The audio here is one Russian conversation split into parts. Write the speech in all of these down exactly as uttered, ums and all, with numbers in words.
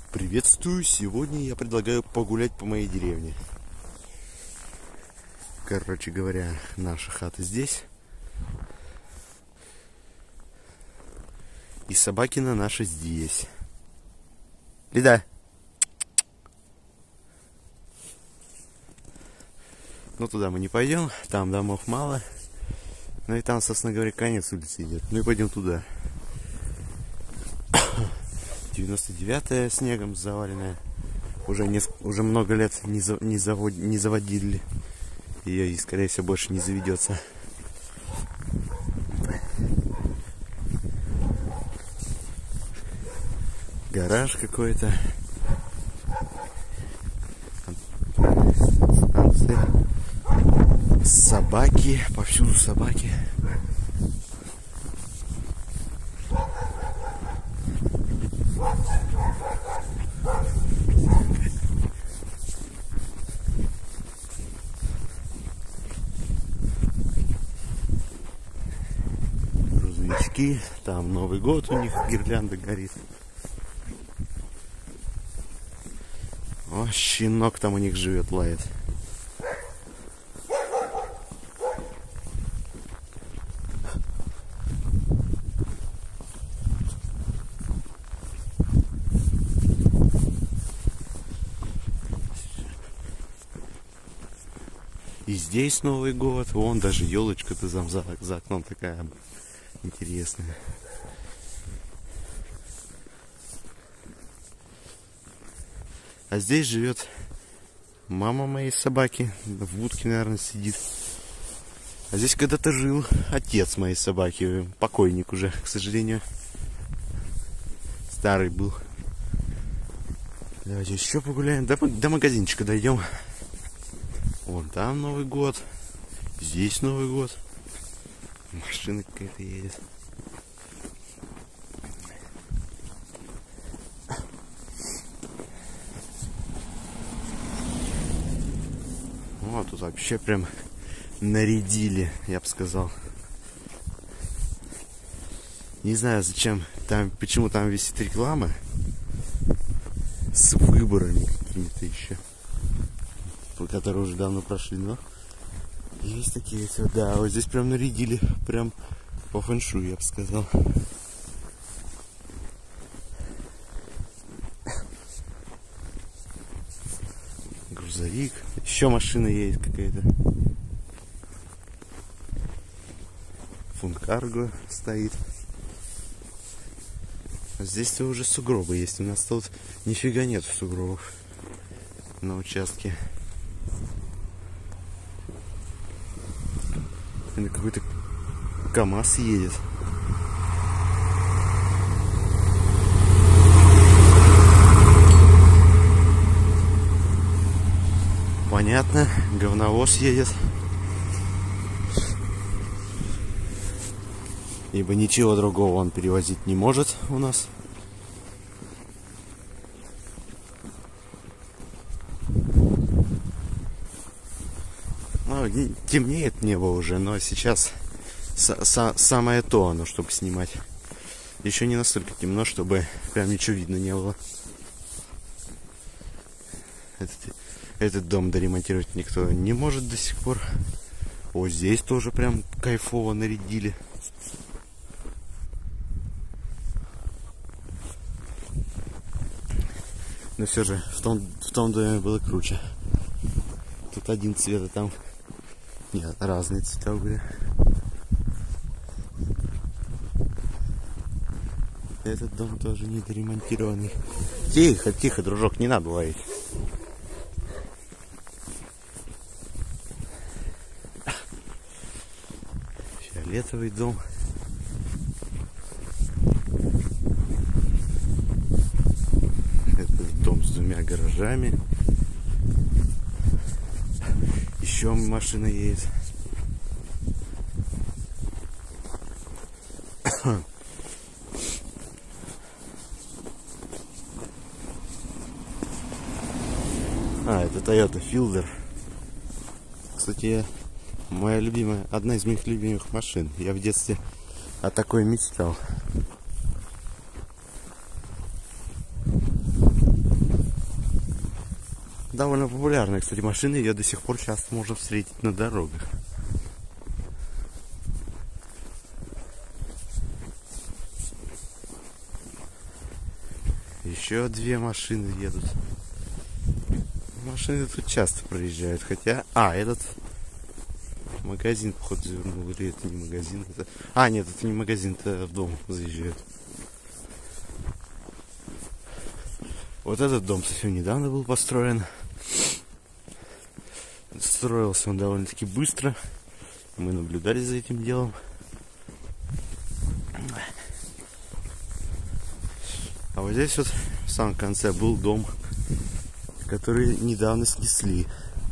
Приветствую! Сегодня я предлагаю погулять по моей деревне. Короче говоря, наша хата здесь. И собакина наша здесь. Лида! Ну туда мы не пойдем, там домов мало. Ну и там, собственно говоря, конец улицы идет. Ну и пойдем туда. девяносто девятая снегом заваленная. Уже, не, уже много лет не, за, не, завод, не заводили ее, и скорее всего больше не заведется. Гараж какой-то. Собаки, повсюду собаки. Грузовички, там Новый год у них, гирлянда горит. О, щенок там у них живет, лает. И здесь Новый год. Вон даже елочка-то за, за, за окном такая интересная. А здесь живет мама моей собаки. В будке, наверное, сидит. А здесь когда-то жил отец моей собаки. Покойник уже, к сожалению. Старый был. Давайте еще погуляем. До, до магазинчика дойдем. Вон там Новый год. Здесь Новый год. Машина какая-то едет. Вот тут вообще прям нарядили, я бы сказал. Не знаю, зачем там, почему там висит реклама с выборами какими-то еще, которые уже давно прошли, но есть такие все. Да, вот здесь прям нарядили, прям по фэншую, я бы сказал. Грузовик, еще машина едет какая-то. Функарго стоит. Здесь-то уже сугробы есть. У нас тут нифига нет сугробов на участке. Какой-то КамАЗ едет. Понятно, говновоз едет. Ибо ничего другого он перевозить не может у нас. Ну, темнеет небо уже, но сейчас самое то оно, чтобы снимать. Еще не настолько темно, чтобы прям ничего видно не было. Этот, этот дом доремонтировать никто не может до сих пор. О, здесь тоже прям кайфово нарядили. Но все же в том, в том доме было круче. Тут один цвет, а там нет, разные цвета были. Этот дом тоже недоремонтированный. Тихо, тихо, дружок, не надо лаять. Фиолетовый дом. Это дом с двумя гаражами. Еще машина едет. А, это Toyota Fielder. Кстати, моя любимая, одна из моих любимых машин. Я в детстве о такой мечтал. довольно популярная, кстати, машина. Ее до сих пор часто можно встретить на дорогах. Еще две машины едут. Машины тут часто проезжают, хотя... А, этот магазин, походу, завернул. Или это не магазин? Это... А, нет, это не магазин, это в дом заезжают. Вот этот дом совсем недавно был построен. Строился он довольно-таки быстро. Мы наблюдали за этим делом. А вот здесь вот в самом конце был дом, который недавно снесли.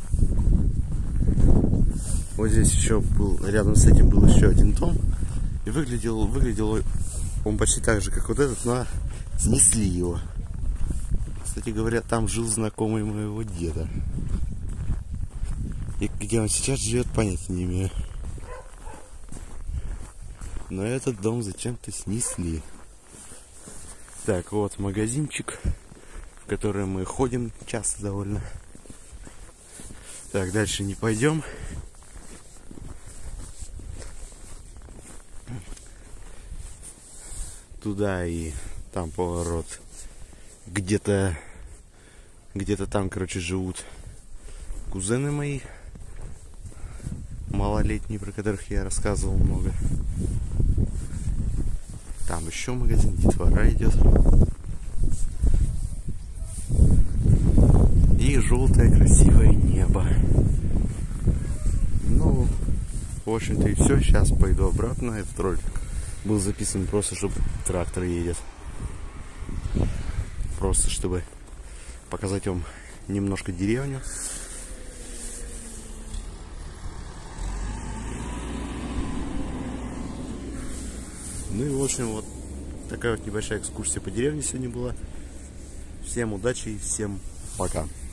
Вот здесь еще был, рядом с этим был еще один дом. И выглядел, выглядел он почти так же, как вот этот, но снесли его. Кстати говоря, там жил знакомый моего деда. И где он сейчас живет, понятия не имею. Но этот дом зачем-то снесли. Так, вот магазинчик, в который мы ходим часто довольно. Так, дальше не пойдем. Туда и там поворот. Где-то, где-то там, короче, живут кузены мои малолетние, про которых я рассказывал много. Там еще магазин, детвора идет. И желтое красивое небо. Ну, в общем-то и все. Сейчас пойду обратно. Этот ролик был записан просто, чтобы трактор едет. Просто, чтобы показать вам немножко деревню. Ну и в общем, вот такая вот небольшая экскурсия по деревне сегодня была. Всем удачи и всем пока.